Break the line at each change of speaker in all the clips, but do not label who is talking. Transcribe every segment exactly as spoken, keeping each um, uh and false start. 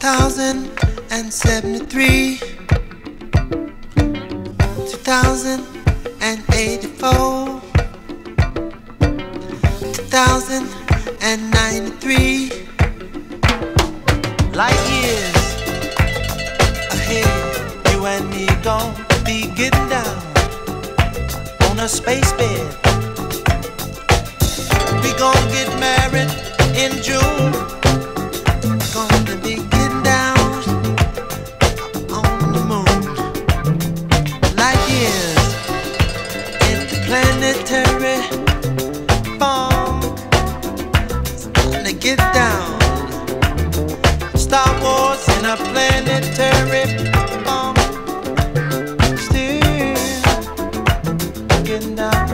thousand seventy-three, two thousand eighty-four, two thousand ninety-three. Light years ahead, you and me gon' be getting down on a space bed. We gon' get married in June. Gonna be getting down on the moon. Light years interplanetary funk. It's time to get down. Star Wars in a planetary funk. Still getting down.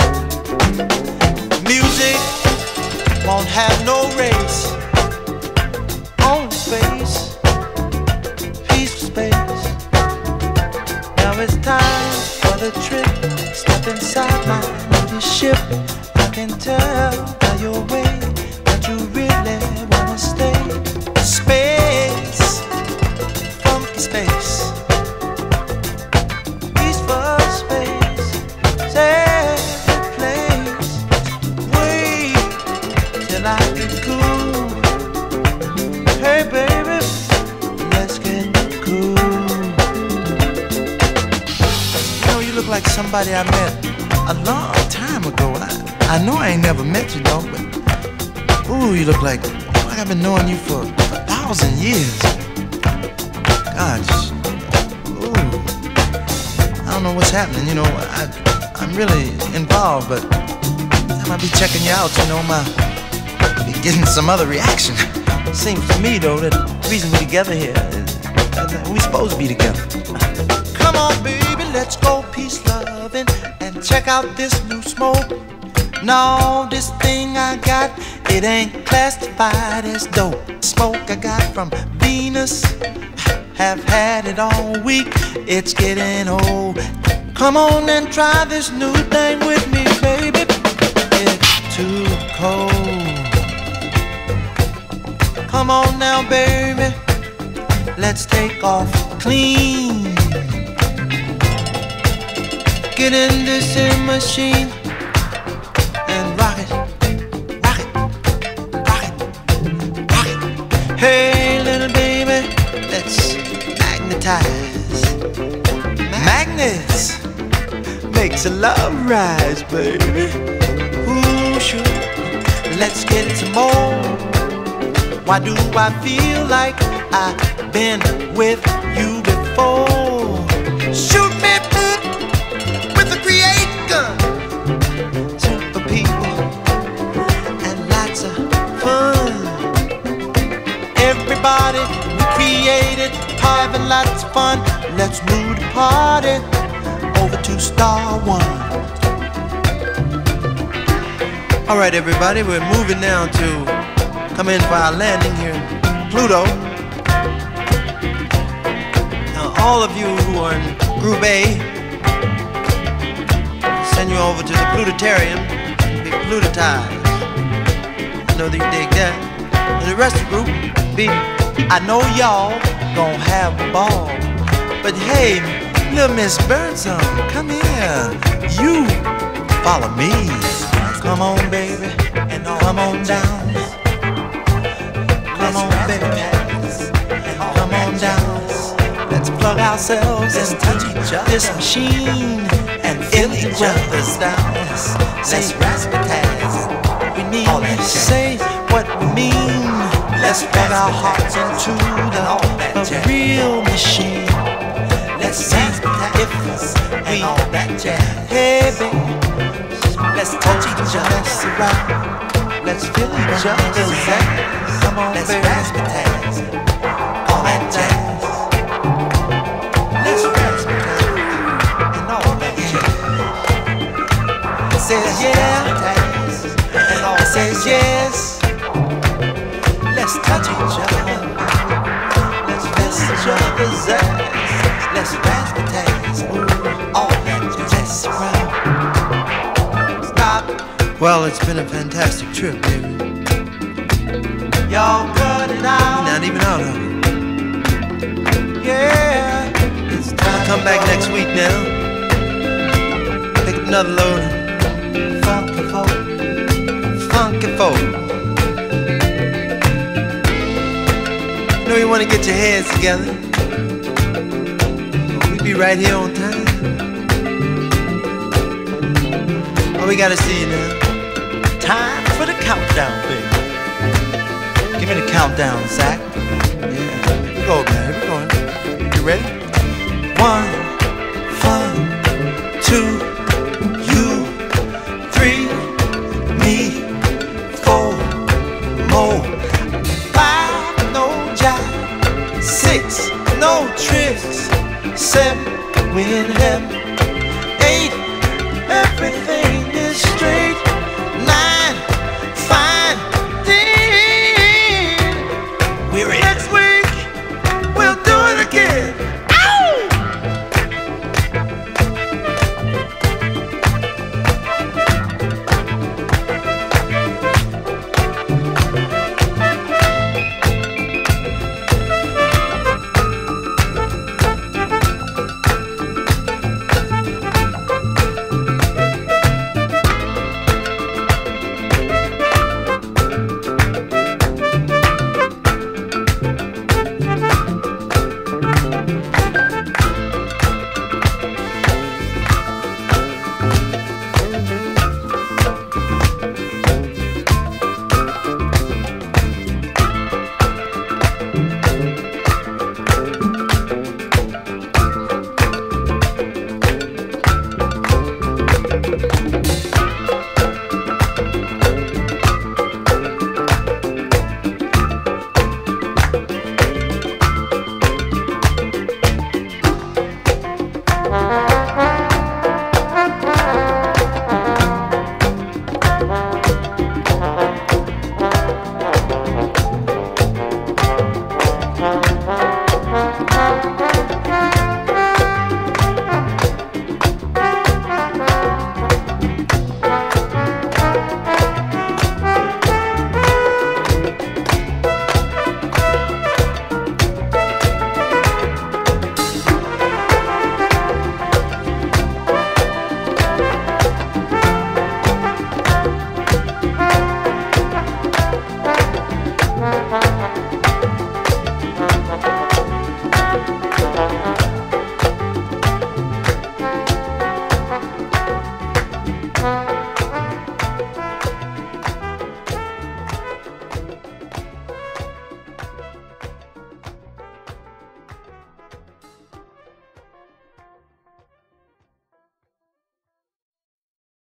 Music won't have no race. On space, peaceful space. Now it's time for the trip. Step inside my little ship. I can tell by your way that you really wanna stay. Space, funky space, peaceful space, safe place. Wait till I get cool. Hey baby, let's get cool. You know, you look like somebody I met a long time ago. I, I know I ain't never met you though, but ooh, you look like, like I've been knowing you for a thousand years. God, just, ooh, I don't know what's happening, you know, I, I'm really involved, but I might be checking you out, you know, my, be getting some other reaction. Seems to me though that the reason we're together here is that we're supposed to be together. Come on baby, let's go peace loving and check out this new smoke. No, this thing I got, it ain't classified as dope. Smoke I got from Venus, have had it all week, it's getting old. Come on and try this new thing with me baby. It's too cold. Come on now, baby, let's take off clean. Get in this in machine and rock it, rock it, rock it, rock it. Hey, little baby, let's magnetize. Magnets makes a love rise, baby. Ooh, sure. Let's get some more. Why do I feel like I've been with you before? Shoot me with a create gun. Super people and lots of fun. Everybody we created having lots of fun. Let's move the party over to Star One. All right, everybody, we're moving now to come in for our landing here in Pluto. Now all of you who are in Group A, send you over to the Plutotarium, be plutotized. I know that you dig that. And the rest of the group, B, I know y'all gon' have a ball. But hey, little Miss Birdsong, come here. You follow me. Come on, baby, and come on down. Come on, baby, come on down. Let's plug ourselves into this machine and feel each other's down. Let's razzmatazz. We need to say what we mean. Let's plug our hearts into the, the real machine. Let's see if we, hey baby, let's touch each other. Let's surround. Let's feel each other's ass. Come on, let's razzmatazz all that jazz. Let's razzmatazz and all that jazz. It says yeah, and all it says yes. Let's touch each other. Let's feel each other's ass. Let's razzmatazz all that jazz. Stop. Well, it's been a fantastic trip, baby. Y'all cut it out. Not even out of it. come back next week now. Pick up another load of funky folk, funky folk. You know you want to get your heads together. We'll be right here on time. Oh, we gotta see you now. Time for the countdown, baby. Give me the countdown, Zach. Yeah, here we go, man. Here we go. You ready? One, fun, two, you, three, me, four, more, five, no jive, six, no tricks, seven, we in heaven, eight,